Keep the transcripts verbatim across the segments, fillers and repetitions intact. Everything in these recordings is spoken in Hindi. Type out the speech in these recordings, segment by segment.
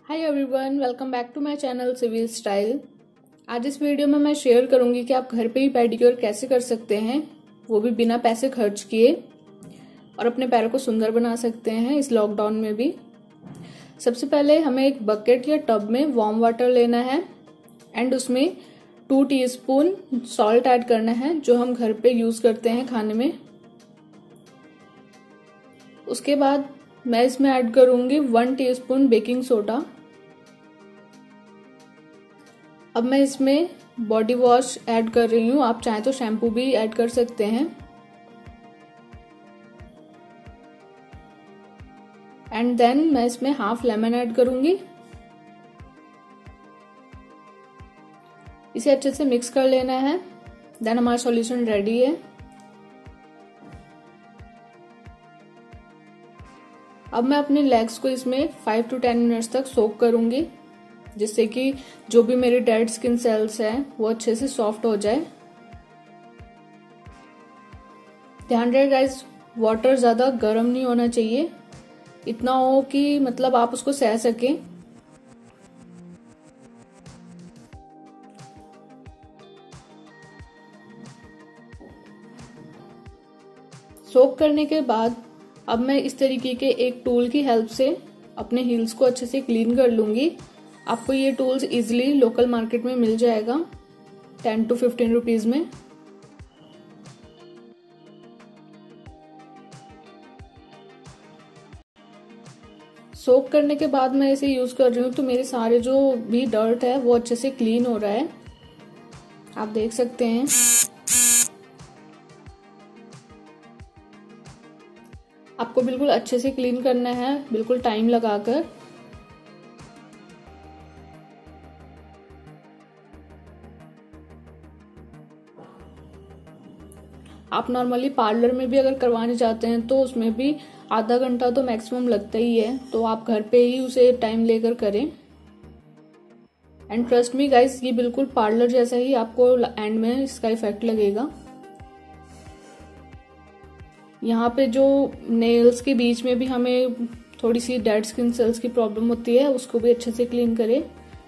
Hi everyone, welcome back to my channel civil style. आज इस वीडियो में मैं शेयर करूंगी कि आप घर पे ही पेडिक्योर कैसे कर सकते हैं, वो भी बिना पैसे खर्च किए, और अपने पैरों को सुंदर बना सकते हैं इस लॉकडाउन में भी। सबसे पहले हमें एक बकेट या टब में वार्म वाटर लेना है एंड उसमें टू टीस्पून सॉल्ट ऐड करना है, जो हम घर पे यूज करते हैं खाने में। उसके बाद मैं इसमें ऐड करूंगी वन टीस्पून बेकिंग सोडा। अब मैं इसमें बॉडी वॉश ऐड कर रही हूँ, आप चाहें तो शैम्पू भी ऐड कर सकते हैं। एंड देन मैं इसमें हाफ लेमन ऐड करूंगी। इसे अच्छे से मिक्स कर लेना है। देन हमारा सॉल्यूशन रेडी है। अब मैं अपने लेग्स को इसमें फाइव टू टेन मिनट्स तक सोक करूंगी, जिससे कि जो भी मेरे डेड स्किन सेल्स हैं वो अच्छे से सॉफ्ट हो जाए। ध्यान रहे गाइस, वाटर ज्यादा गर्म नहीं होना चाहिए, इतना हो कि मतलब आप उसको सह सकें। सोक करने के बाद अब मैं इस तरीके के एक टूल की हेल्प से अपने हील्स को अच्छे से क्लीन कर लूंगी। आपको ये टूल्स इजीली लोकल मार्केट में मिल जाएगा टेन टू फिफ्टीन रुपीज में। सोक करने के बाद मैं इसे यूज कर रही हूँ, तो मेरे सारे जो भी डर्ट है वो अच्छे से क्लीन हो रहा है, आप देख सकते हैं। आपको बिल्कुल अच्छे से क्लीन करना है, बिल्कुल टाइम लगाकर। आप नॉर्मली पार्लर में भी अगर करवाने जाते हैं तो उसमें भी आधा घंटा तो मैक्सिमम लगता ही है, तो आप घर पे ही उसे टाइम लेकर करें। एंड ट्रस्ट मी गाइस, ये बिल्कुल पार्लर जैसा ही आपको एंड में इसका इफेक्ट लगेगा। यहाँ पे जो नेल्स के बीच में भी हमें थोड़ी सी डेड स्किन सेल्स की प्रॉब्लम होती है, उसको भी अच्छे से क्लीन करें।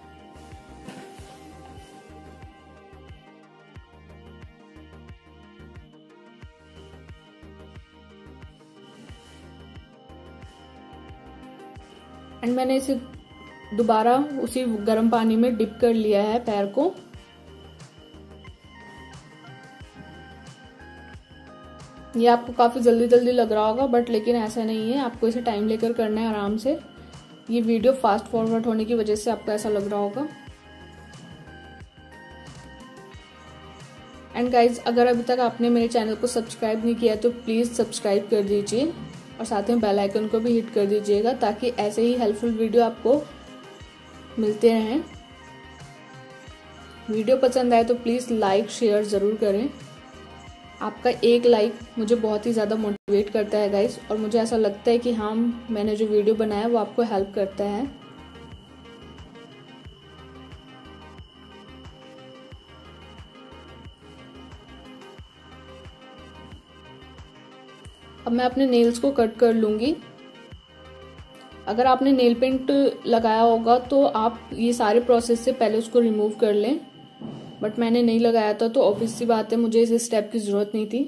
एंड मैंने इसे दोबारा उसी गर्म पानी में डिप कर लिया है पैर को। ये आपको काफी जल्दी जल्दी लग रहा होगा, बट लेकिन ऐसा नहीं है, आपको इसे टाइम लेकर करना है आराम से। ये वीडियो फास्ट फॉरवर्ड होने की वजह से आपको ऐसा लग रहा होगा। एंड गाइज, अगर अभी तक आपने मेरे चैनल को सब्सक्राइब नहीं किया तो प्लीज सब्सक्राइब कर दीजिए और साथ में बेल आइकन को भी हिट कर दीजिएगा, ताकि ऐसे ही हेल्पफुल वीडियो आपको मिलते रहें। वीडियो पसंद आए तो प्लीज लाइक शेयर जरूर करें। आपका एक लाइक मुझे बहुत ही ज़्यादा मोटिवेट करता है गाइस, और मुझे ऐसा लगता है कि हाँ, मैंने जो वीडियो बनाया वो आपको हेल्प करता है। अब मैं अपने नेल्स को कट कर लूंगी। अगर आपने नेल पेंट लगाया होगा तो आप ये सारे प्रोसेस से पहले उसको रिमूव कर लें, बट मैंने नहीं लगाया था तो ऑब्वियस सी बात है, मुझे इस स्टेप की जरूरत नहीं थी।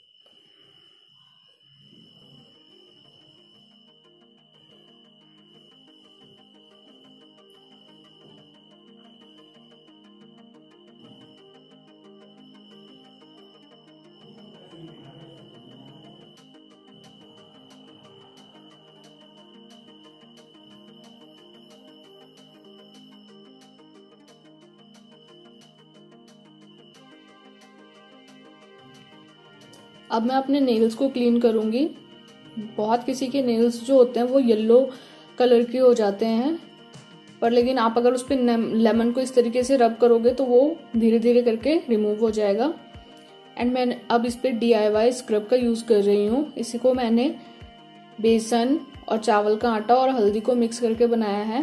अब मैं अपने नेल्स को क्लीन करूंगी। बहुत किसी के नेल्स जो होते हैं वो येलो कलर के हो जाते हैं, पर लेकिन आप अगर उस पर लेमन को इस तरीके से रब करोगे तो वो धीरे धीरे करके रिमूव हो जाएगा। एंड मैं अब इस पे डी आई वाई स्क्रब का यूज कर रही हूँ। इसी को मैंने बेसन और चावल का आटा और हल्दी को मिक्स करके बनाया है।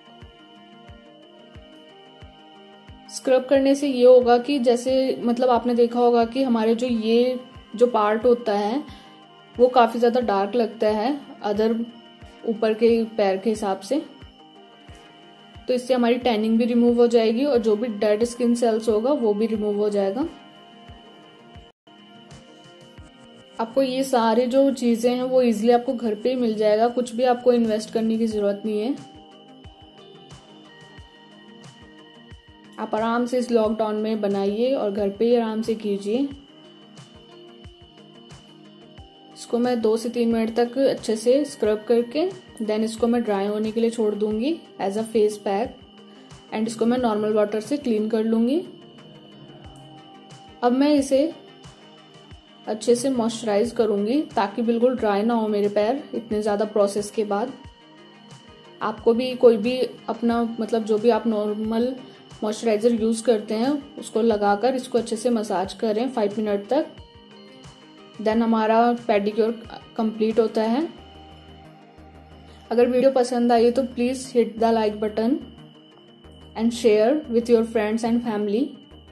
स्क्रब करने से ये होगा कि जैसे मतलब आपने देखा होगा कि हमारे जो ये जो पार्ट होता है वो काफी ज्यादा डार्क लगता है अदर ऊपर के पैर के हिसाब से। तो इससे हमारी टैनिंग भी रिमूव हो जाएगी और जो भी डेड स्किन सेल्स होगा वो भी रिमूव हो जाएगा। आपको ये सारे जो चीजें हैं वो इजीली आपको घर पे ही मिल जाएगा, कुछ भी आपको इन्वेस्ट करने की जरूरत नहीं है। आप आराम से इस लॉकडाउन में बनाइए और घर पे ही आराम से कीजिए। इसको मैं दो से तीन मिनट तक अच्छे से स्क्रब करके देन इसको मैं ड्राई होने के लिए छोड़ दूंगी as a face pack, and इसको मैं नॉर्मल वाटर से क्लीन कर लूंगी। अब मैं इसे अच्छे से मॉइस्चराइज करूंगी ताकि बिल्कुल ड्राई ना हो मेरे पैर इतने ज्यादा प्रोसेस के बाद। आपको भी कोई भी अपना मतलब जो भी आप नॉर्मल मॉइस्चराइजर यूज करते हैं उसको लगाकर इसको अच्छे से मसाज करें फाइव मिनट तक, देन हमारा पेडिक्योर कंप्लीट होता है। अगर वीडियो पसंद आई तो please hit the like button and share with your friends and family.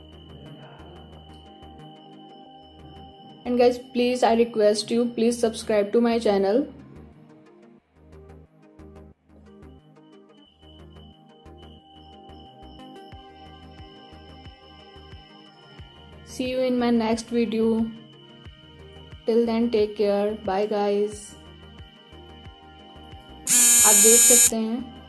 And guys, please I request you, please subscribe to my channel. See you in my next video. Till then, take care. Bye guys. आप देख सकते हैं